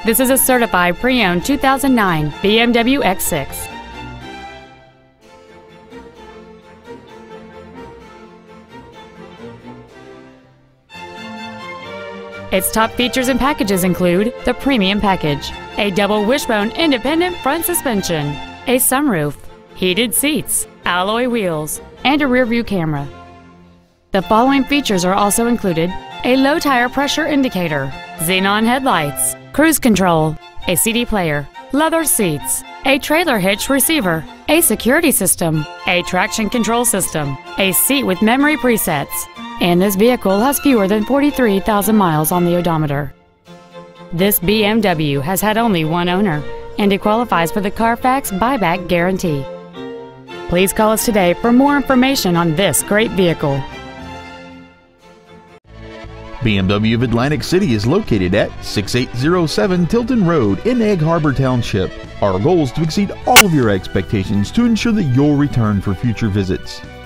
This is a certified pre-owned 2009 BMW X6. Its top features and packages include the Premium Package, a double wishbone independent front suspension, a sunroof, heated seats, alloy wheels, and a rear-view camera. The following features are also included: a low tire pressure indicator, xenon headlights, cruise control, a CD player, leather seats, a trailer hitch receiver, a security system, a traction control system, a seat with memory presets, and this vehicle has fewer than 43,000 miles on the odometer. This BMW has had only one owner, and it qualifies for the Carfax buyback guarantee. Please call us today for more information on this great vehicle. BMW of Atlantic City is located at 6807 Tilton Road in Egg Harbor Township. Our goal is to exceed all of your expectations to ensure that you'll return for future visits.